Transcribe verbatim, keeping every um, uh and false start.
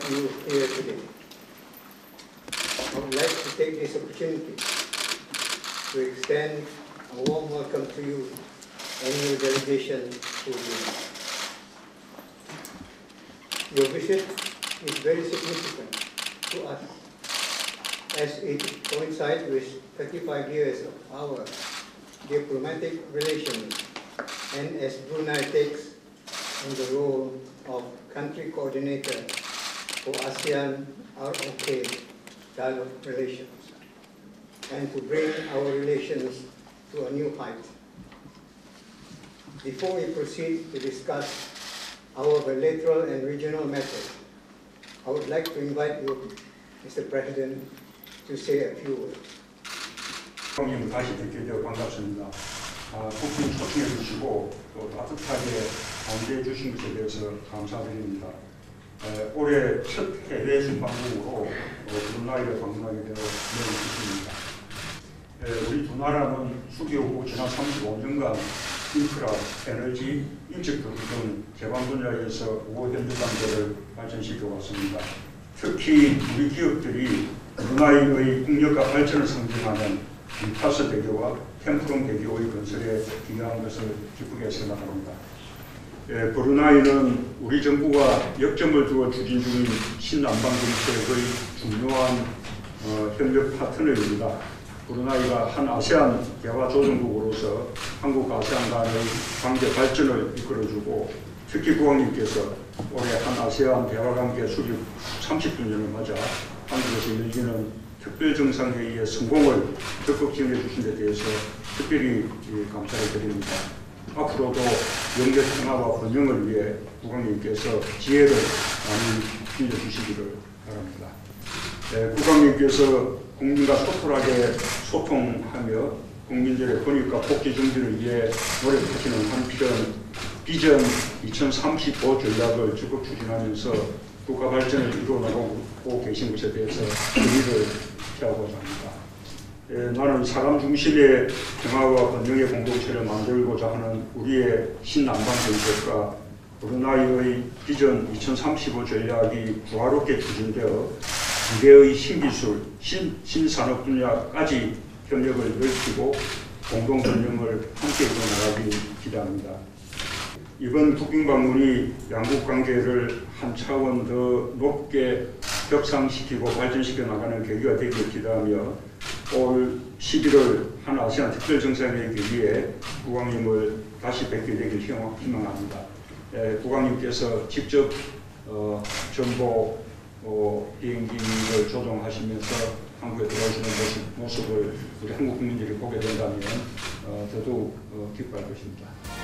you here today. I would like to take this opportunity to extend a warm welcome to you and your delegation to Brunei. Your visit is very significant to us as it coincides with thirty-five years of our diplomatic relations and as Brunei takes on the role of country coordinator for ASEAN R O K dialogue relations and to bring our relations to a new height. Before we proceed to discuss our bilateral and regional matters, I would like to invite you, Mister President, to say a few words. 형님 다시 뵙게 되어 반갑습니다. 아, 국빈 초청해 주시고 또 따뜻하게 안대해 주신 것에 대해서 감사드립니다. 에, 올해 첫 해외 순방문으로 어, 브루나이를 방문하게 되어 매우 기쁩니다. 에, 우리 두 나라는 수교후 지난 삼십오 년간 인프라, 에너지, 인적 교류 등 개방 분야에서 우호 협력 관계를 발전시켜 왔습니다. 특히 우리 기업들이 브루나이의 국력과 발전을 상징하는 림파스 대교와 템프롱 대교의 건설에 기여한 것을 기쁘게 생각합니다. 예, 브루나이는 우리 정부가 역점을 두어 추진 중인 신남방 정책의 중요한 어, 협력 파트너입니다. 브루나이가 한 아세안 대화 조정국으로서 한국 아세안 간의 관계 발전을 이끌어주고 특히 국왕님께서 올해 한 아세안 대화관계 수립 삼십 주년을 맞아 한국에서 열리는 특별정상회의의 성공을 적극 지원해 주신 데 대해서 특별히 감사를 드립니다. 앞으로도 영계 평화와 번영을 위해 국왕님께서 지혜를 많이 빌려주시기를 바랍니다. 네, 국왕님께서 국민과 소통하게 소통하며 국민들의 권익과 복지 증진을 위해 노력하시는 한편 비전 이천삼십오 전략을 적극 추진하면서 국가 발전을 이루어 나가고 계신 것에 대해서 의의를 표하고자 합니다. 에, 나는 사람 중심의 평화와 번영의 공동체를 만들고자 하는 우리의 신남방 정책과 브루나이의 비전 이천삼십오 전략이 조화롭게 추진되어 미래의 신기술, 신, 신산업 분야까지 협력을 넓히고 공동 번영을 함께 이뤄나가기 기대합니다. 이번 국빈 방문이 양국 관계를 한 차원 더 높게 격상시키고 발전시켜 나가는 계기가 되길 기대하며 올 십일월 한 아세안 특별정상회의 계기에 국왕님을 다시 뵙게 되길 희망합니다. 에, 국왕님께서 직접 어, 전보 어, 비행기를 조종하시면서 한국에 들어오시는 모습, 모습을 우리 한국 국민들이 보게 된다면 어, 더더욱 어, 기뻐할 것입니다.